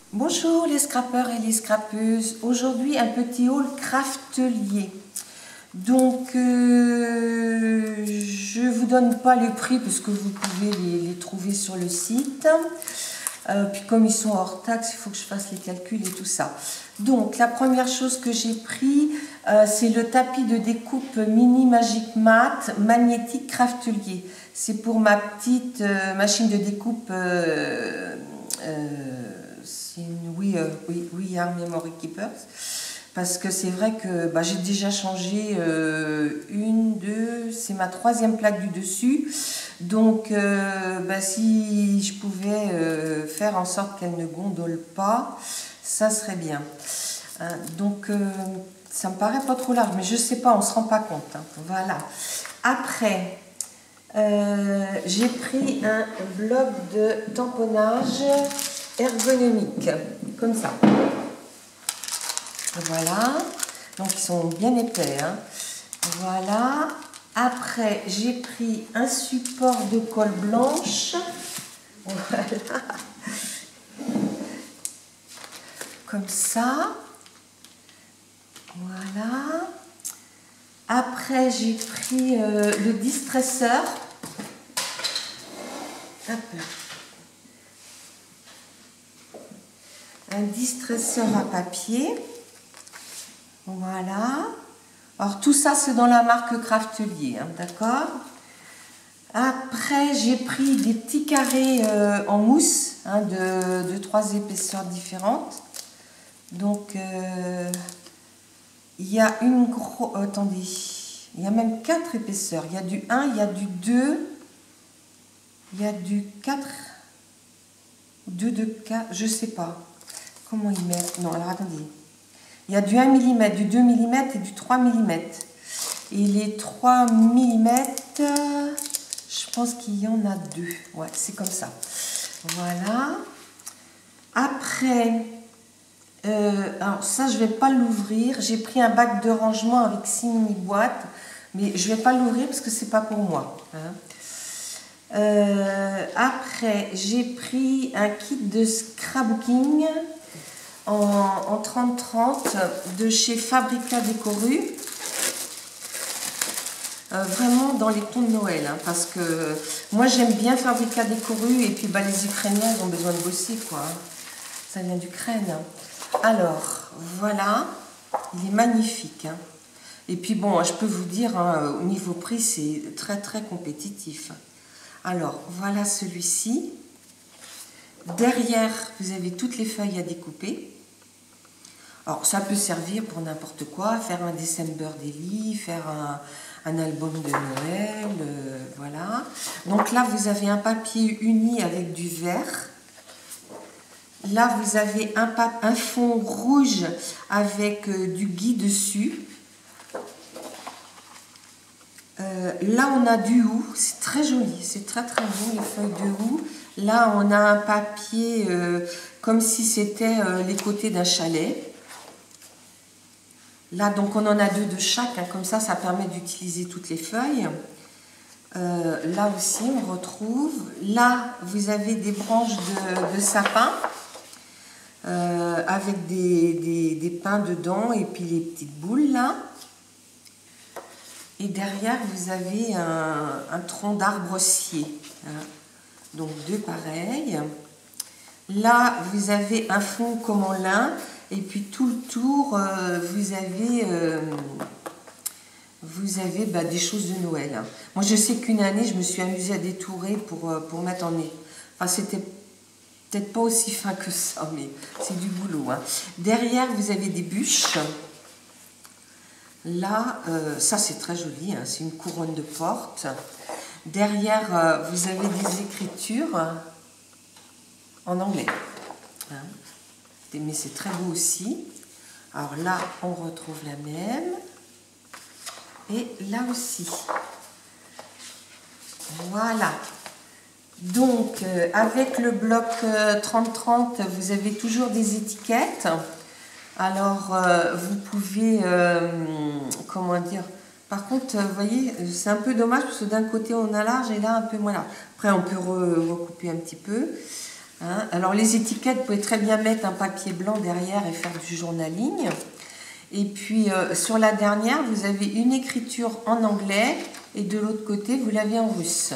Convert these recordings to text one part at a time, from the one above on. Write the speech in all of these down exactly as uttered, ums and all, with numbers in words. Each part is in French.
Bonjour les scrappeurs et les scrappeuses. Aujourd'hui un petit haul craftelier. Donc euh, je ne vous donne pas les prix parce que vous pouvez les, les trouver sur le site. Euh, puis comme ils sont hors taxe, il faut que je fasse les calculs et tout ça. Donc la première chose que j'ai pris, euh, c'est le tapis de découpe Mini Magic Mat magnétique craftelier. C'est pour ma petite euh, machine de découpe. Euh, euh, c'est une oui, euh, oui, oui, Are Memory Keepers. Parce que c'est vrai que bah, j'ai déjà changé euh, une, deux, c'est ma troisième plaque du dessus. Donc euh, bah, si je pouvais euh, faire en sorte qu'elle ne gondole pas, ça serait bien. Hein, donc euh, ça me paraît pas trop large, mais je sais pas, on se rend pas compte. Hein. Voilà. Après, euh, j'ai pris un bloc de tamponnage ergonomique, comme ça. Voilà, donc ils sont bien épais. Hein. Voilà. Après, j'ai pris un support de colle blanche. Voilà. Comme ça. Voilà. Après, j'ai pris euh, le distresseur. Hop. Un distresseur à papier. Voilà. Alors tout ça c'est dans la marque Craftelier, hein, d'accord. Après j'ai pris des petits carrés euh, en mousse hein, de, de trois épaisseurs différentes. Donc euh, il y a une grosse... Oh, attendez, il y a même quatre épaisseurs. Il y a du un, il y a du deux, il y a du quatre, deux de quatre, je sais pas. Comment ils mettent? Non, alors attendez. Il y a du un millimètre, du deux millimètres et du trois millimètres. Et les trois millimètres, je pense qu'il y en a deux. Ouais, c'est comme ça. Voilà. Après, euh, alors ça, je ne vais pas l'ouvrir. J'ai pris un bac de rangement avec six mini-boîtes. Mais je ne vais pas l'ouvrir parce que ce n'est pas pour moi. Hein. Euh, après, j'ai pris un kit de scrapbooking en trente trente de chez Fabrica Décoru, euh, vraiment dans les tons de Noël, hein, parce que moi j'aime bien Fabrica Décoru et puis bah, les Ukrainiens ils ont besoin de bosser quoi, ça vient d'Ukraine. Alors voilà, il est magnifique, hein. Et puis bon, je peux vous dire hein, au niveau prix c'est très très compétitif. Alors voilà celui-ci, derrière vous avez toutes les feuilles à découper. Alors, ça peut servir pour n'importe quoi, faire un December Daily, faire un, un album de Noël, euh, voilà. Donc là, vous avez un papier uni avec du vert. Là, vous avez un, un fond rouge avec euh, du gui dessus. Euh, là, on a du houx, c'est très joli, c'est très très beau les feuilles de houx. Là, on a un papier euh, comme si c'était euh, les côtés d'un chalet. Là, donc, on en a deux de chaque, hein, comme ça, ça permet d'utiliser toutes les feuilles. Euh, là aussi, on retrouve. Là, vous avez des branches de, de sapin euh, avec des, des, des pins dedans et puis les petites boules, là. Et derrière, vous avez un, un tronc d'arbre-cier. Hein. Donc, deux pareils. Là, vous avez un fond comme en lin. Et puis tout le tour, euh, vous avez, euh, vous avez bah, des choses de Noël. Hein. Moi, je sais qu'une année, je me suis amusée à détourer pour, euh, pour mettre en nez. Enfin, c'était peut-être pas aussi fin que ça, mais c'est du boulot. Hein. Derrière, vous avez des bûches. Là, euh, ça c'est très joli, hein, c'est une couronne de porte. Derrière, euh, vous avez des écritures en anglais. Hein. Mais c'est très beau aussi. Alors là, on retrouve la même. Et là aussi. Voilà. Donc, euh, avec le bloc euh, trente trente, vous avez toujours des étiquettes. Alors, euh, vous pouvez, euh, comment dire, par contre, vous voyez, c'est un peu dommage parce que d'un côté, on a large et là, un peu moins large. Après, on peut re recouper un petit peu. Hein? Alors les étiquettes, vous pouvez très bien mettre un papier blanc derrière et faire du journaling. Et puis euh, sur la dernière, vous avez une écriture en anglais et de l'autre côté, vous l'avez en russe.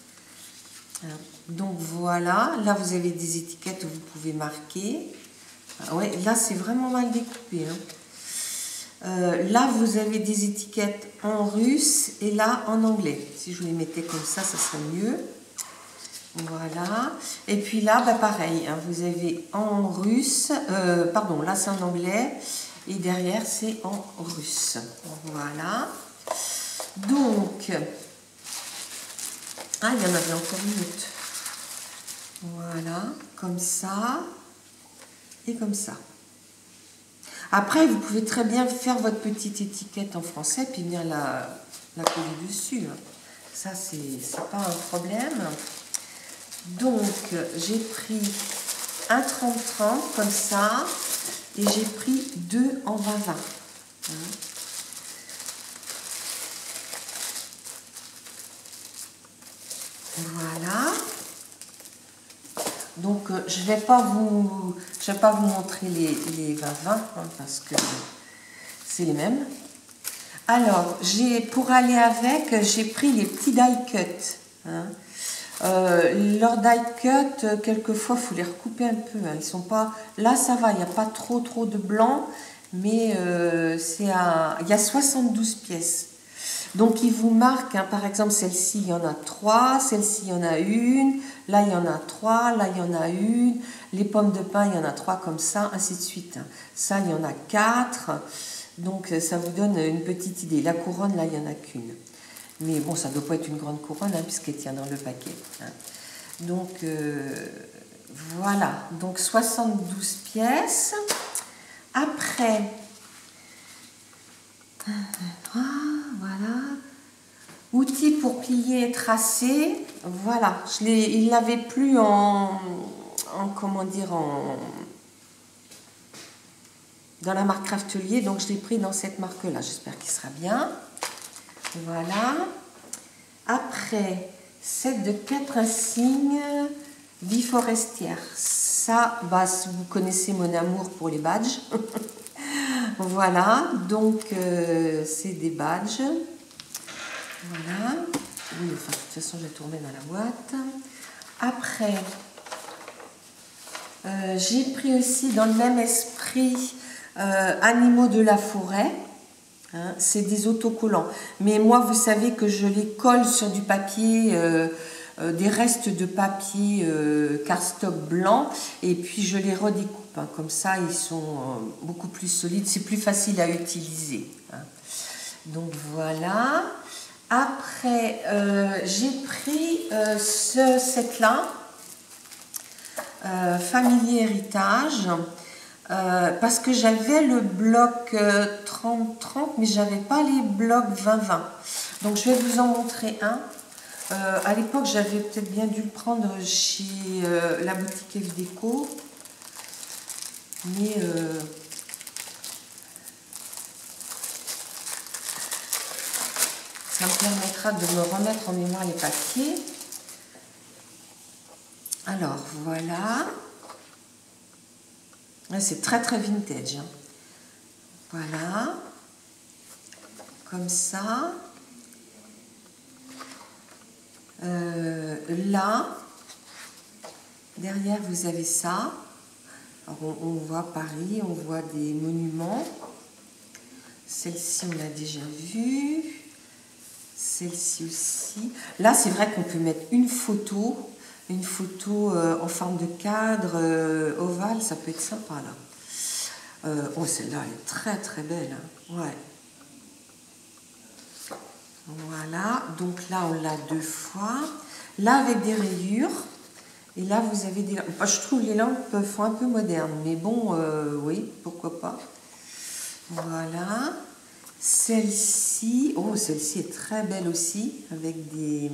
Donc voilà, là vous avez des étiquettes où vous pouvez marquer. Ah ouais, là c'est vraiment mal découpé. Hein. Euh, là vous avez des étiquettes en russe et là en anglais. Si je les mettais comme ça, ça serait mieux. Voilà. Et puis là, bah pareil, hein, vous avez en russe, euh, pardon, là c'est en anglais et derrière c'est en russe. Voilà. Donc, ah, il y en avait encore une autre. Voilà, comme ça et comme ça. Après, vous pouvez très bien faire votre petite étiquette en français puis venir la, la coller dessus. Ça, c'est pas un problème. Donc, j'ai pris un trente trente comme ça et j'ai pris deux en vingt vingt. Voilà. Donc, euh, je ne vais pas vous, je vais pas vous montrer les, les vingt vingt hein, parce que c'est les mêmes. Alors, j'ai pour aller avec, j'ai pris les petits die cut. Hein. Euh, leurs die cut, quelquefois, il faut les recouper un peu. Hein. Ils sont pas. Là, ça va, il n'y a pas trop trop de blanc, mais euh, c'est un. Il y a soixante-douze pièces. Donc, il vous marque, hein, par exemple, celle-ci, il y en a trois, celle-ci, il y en a une, là, il y en a trois, là, il y en a une, les pommes de pin, il y en a trois comme ça, ainsi de suite. Ça, il y en a quatre, donc ça vous donne une petite idée. La couronne, là, il n'y en a qu'une. Mais bon, ça ne doit pas être une grande couronne, hein, puisqu'elle tient dans le paquet. Hein. Donc, euh, voilà, donc soixante-douze pièces. Après... Voilà. Outils pour plier et tracer. Voilà. Je il l'avait plus en, en comment dire en dans la marque Craftelier, donc je l'ai pris dans cette marque-là. J'espère qu'il sera bien. Voilà. Après, set de quatre insignes vie forestière. Ça, bah, vous connaissez mon amour pour les badges. Voilà, donc euh, c'est des badges. Voilà. Oui, enfin, de toute façon, je vais tourner dans la boîte. Après, euh, j'ai pris aussi dans le même esprit euh, animaux de la forêt. Hein, c'est des autocollants. Mais moi, vous savez que je les colle sur du papier, euh, euh, des restes de papier euh, cardstock blanc, et puis je les redécoupe. Hein, comme ça, ils sont euh, beaucoup plus solides. C'est plus facile à utiliser. Hein. Donc voilà. Après, euh, j'ai pris euh, ce set-là, euh, Familier Héritage. Euh, parce que j'avais le bloc euh, trente trente, mais j'avais pas les blocs vingt vingt. Donc je vais vous en montrer un. Euh, à l'époque, j'avais peut-être bien dû le prendre chez euh, la boutique F Déco. Mais euh, ça me permettra de me remettre en mémoire les papiers. Alors voilà. C'est très très vintage. Hein. Voilà. Comme ça. Euh, là, derrière, vous avez ça. Alors, on, on voit Paris, on voit des monuments. Celle-ci, on l'a déjà vue. Celle-ci aussi. Là, c'est vrai qu'on peut mettre une photo. Une photo euh, en forme de cadre euh, ovale, ça peut être sympa là. Euh, oh, celle-là, elle est très très belle. Hein. Ouais. Voilà, donc là on l'a deux fois. Là avec des rayures. Et là vous avez des... Je trouve les lampes font un peu moderne, mais bon, euh, oui, pourquoi pas. Voilà. Celle-ci, oh, celle-ci est très belle aussi, avec des...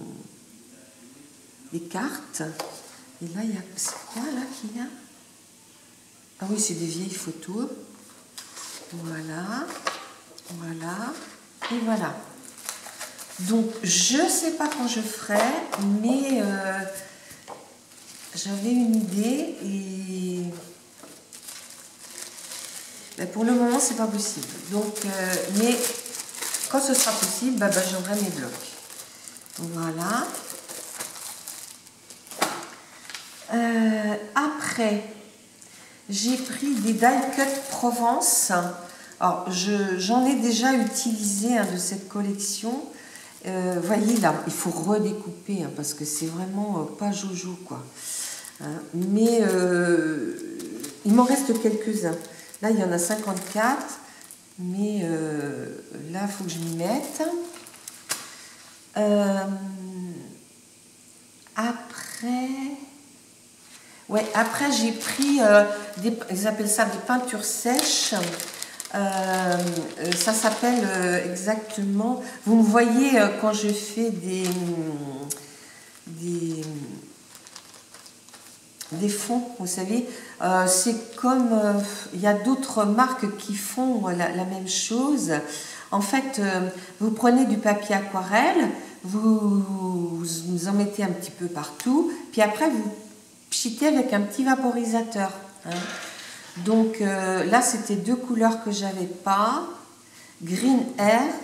des cartes. Et là, il y a... C'est quoi, là, qu'il y a? Ah oui, c'est des vieilles photos. Voilà. Voilà. Et voilà. Donc, je ne sais pas quand je ferai, mais... Euh, j'avais une idée et ben, pour le moment c'est pas possible. Donc, euh, mais quand ce sera possible, ben, ben, j'aurai mes blocs. Voilà. Euh, après, j'ai pris des die cut Provence. Alors, j'en ai déjà utilisé un de cette collection. Euh, voyez là, il faut redécouper hein, parce que c'est vraiment euh, pas jojo quoi. Hein, mais euh, il m'en reste quelques-uns. Là, il y en a cinquante-quatre, mais euh, là, il faut que je m'y mette. Euh, après, ouais, après j'ai pris euh, des, ils appellent ça des peintures sèches. Euh, ça s'appelle euh, exactement, vous me voyez euh, quand je fais des, des, des fonds, vous savez, euh, c'est comme, euh, il y a d'autres marques qui font la, la même chose. En fait, euh, vous prenez du papier aquarelle, vous, vous en mettez un petit peu partout, puis après vous pchitez avec un petit vaporisateur. Hein. Donc euh, là, c'était deux couleurs que j'avais pas. Green Earth.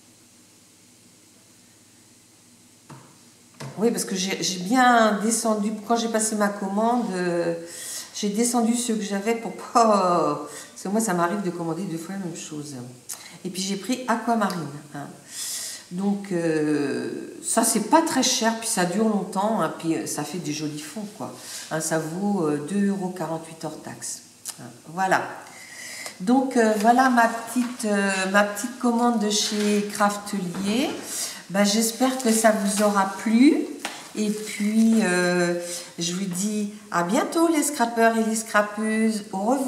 Oui, parce que j'ai bien descendu, quand j'ai passé ma commande, euh, j'ai descendu ceux que j'avais pour pas... Parce que moi, ça m'arrive de commander deux fois la même chose. Et puis j'ai pris Aquamarine. Hein. Donc euh, ça, c'est pas très cher, puis ça dure longtemps, hein, puis ça fait des jolis fonds, quoi. Hein, ça vaut euh, deux euros quarante-huit hors taxe. Voilà, donc euh, voilà ma petite, euh, ma petite commande de chez Craftelier. Ben, j'espère que ça vous aura plu. Et puis, euh, je vous dis à bientôt les scrappeurs et les scrappeuses. Au revoir.